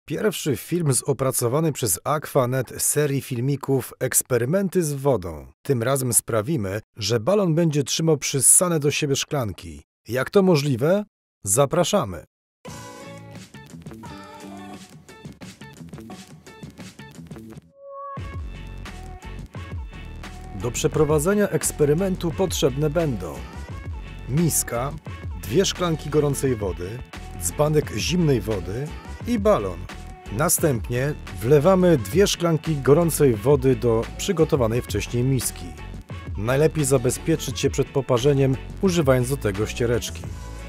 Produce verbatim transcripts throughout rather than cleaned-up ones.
Pierwszy film z opracowanej przez Aquanet serii filmików Eksperymenty z wodą. Tym razem sprawimy, że balon będzie trzymał przyssane do siebie szklanki. Jak to możliwe? Zapraszamy! Do przeprowadzenia eksperymentu potrzebne będą miska, dwie szklanki gorącej wody, dzbanek zimnej wody i balon. Następnie wlewamy dwie szklanki gorącej wody do przygotowanej wcześniej miski. Najlepiej zabezpieczyć się przed poparzeniem, używając do tego ściereczki.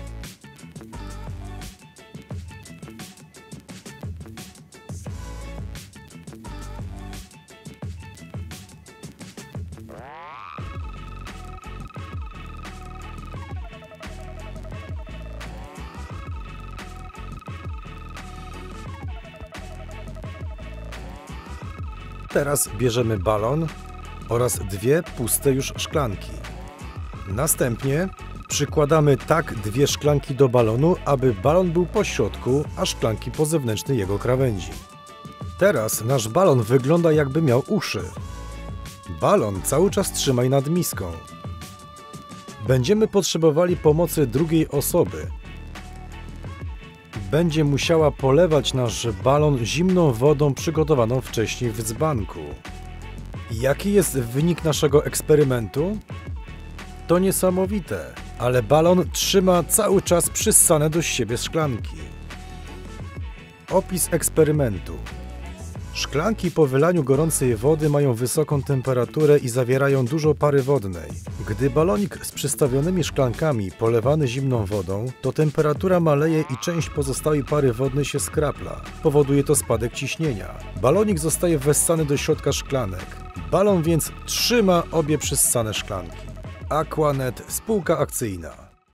Teraz bierzemy balon oraz dwie puste już szklanki. Następnie przykładamy tak dwie szklanki do balonu, aby balon był po środku, a szklanki po zewnętrznej jego krawędzi. Teraz nasz balon wygląda, jakby miał uszy. Balon cały czas trzymaj nad miską. Będziemy potrzebowali pomocy drugiej osoby. Będzie musiała polewać nasz balon zimną wodą przygotowaną wcześniej w dzbanku. Jaki jest wynik naszego eksperymentu? To niesamowite, ale balon trzyma cały czas przyssane do siebie szklanki. Opis eksperymentu. Szklanki po wylaniu gorącej wody mają wysoką temperaturę i zawierają dużo pary wodnej. Gdy balonik z przystawionymi szklankami polewany zimną wodą, to temperatura maleje i część pozostałej pary wodnej się skrapla. Powoduje to spadek ciśnienia. Balonik zostaje wessany do środka szklanek. Balon więc trzyma obie przyssane szklanki. Aquanet, spółka akcyjna.